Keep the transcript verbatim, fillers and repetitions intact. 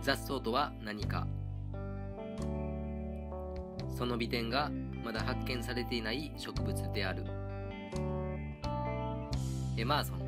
雑草とは何か。その美点がまだ発見されていない植物である。エマーソン。